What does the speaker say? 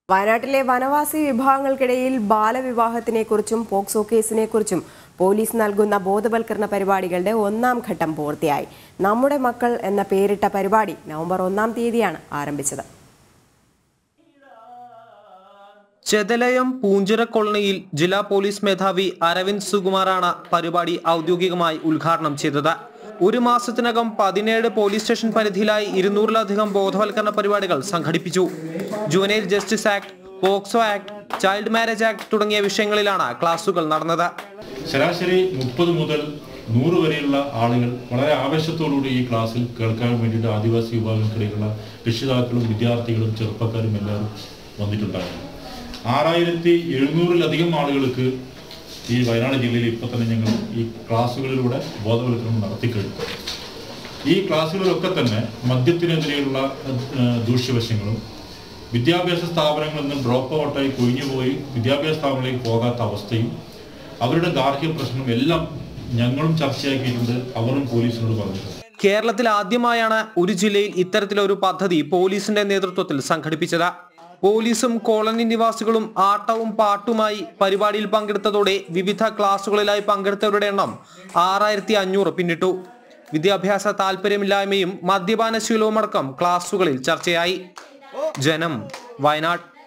വയനാട്ടിലെ വനവാസി വിഭാഗങ്ങൾക്കിടയിൽ ബാലവിവാഹത്തിനെക്കുറിച്ചും POCSO കേസിനെക്കുറിച്ചും police നൽകുന്ന ബോധവൽക്കരണ പരിപാടികളുടെ ഒന്നാം ഘട്ടം പൂർത്തിയായി. നമ്മുടെ മക്കൾ എന്ന പേരിട്ട പരിപാടി നവംബർ 1-ാം തീയതിയാണ് ആരംഭിച്ചത്. ചെതലയം പൂഞ്ചിറ കോളനിയിൽ ജില്ലാ പോലീസ് മേധാവി അരവിന്ദ് സുകുമാറാണ് പരിപാടി ഔദ്യോഗികമായി ഉദ്ഘാടനം ചെയ്തത്. ഒരു മാസത്തിനകം 17 പോലീസ് സ്റ്റേഷൻ പരിധിയിലായി 200-ലധികം ബോധവൽക്കരണ പരിപാടികൾ സംഘടിപ്പിച്ചു. Juvenile justice act, POCSO act, child marriage act തുടങ്ങിയ വിഷയങ്ങളിലാണ് ക്ലാസുകൾ നടന്നത്. ശരാശരി 30 മുതൽ 100 വരെയുള്ള ആളുകൾ വളരെ ആവേശത്തോടുകൂടി ഈ ക്ലാസ്സിൽ കേൾക്കാൻ വേണ്ടിയിട്ട് ആദിവാസി വിഭാഗങ്ങൾക്കിടയിലുള്ള രക്ഷിതാക്കളും വിദ്യാർത്ഥികളും ചെറുപ്പക്കാരും എല്ലാവരും വന്നിട്ടുണ്ടായിരുന്നു. 6700-ലധികം ആളുകൾക്ക് ഈ വയനാട് ജില്ലയിൽ ഇപ്പോൾ തന്നെ ഞങ്ങൾ ഈ ക്ലാസ്സുകളിലൂടെ ബോധവൽക്കരണം നടത്തിക്കഴിഞ്ഞു. ഈ ക്ലാസ്സുകളിലൊക്കെ തന്നെ മദ്യത്തിനെതിരെയുള്ള ദൂഷ്യവശങ്ങളും വിദ്യാഭ്യാസ സ്ഥാപനങ്ങളിൽ നിന്ന് ഡ്രോപ്പ് ഔട്ടായി കൊഴിഞ്ഞുപോയി വിദ്യാഭ്യാസ സ്ഥാപനങ്ങളിലേക്ക് പോകാത്ത അവസ്ഥയും അവരുടെ ഗാർഹിക പ്രശ്നം എല്ലാം ഞങ്ങളും ചർച്ചയാക്കിയിട്ടുണ്ട്, അവരും പോലീസിനോട് പറഞ്ഞിട്ടുണ്ട്. കേരളത്തിൽ ആദ്യമായാണ് ഒരു ജില്ലയിൽ ഇത്തരത്തിലൊരു പദ്ധതി പോലീസിന്റെ നേതൃത്വത്തിൽ സംഘടിപ്പിച്ചത്. പോലീസും കോളനി നിവാസികളും ആട്ടവും പാട്ടുമായി പരിപാടിയിൽ പങ്കെടുത്തതോടെ വിവിധ ക്ലാസുകളിലായി പങ്കെടുത്തവരുടെ എണ്ണം 6500 പിന്നിട്ടു. വിദ്യാഭ്യാസ താല്പര്യമില്ലായ്മയും മദ്യപാന ശീലവുമടക്കം ക്ലാസുകളിൽ ചർച്ചയായി. ജനം, വയനാട്.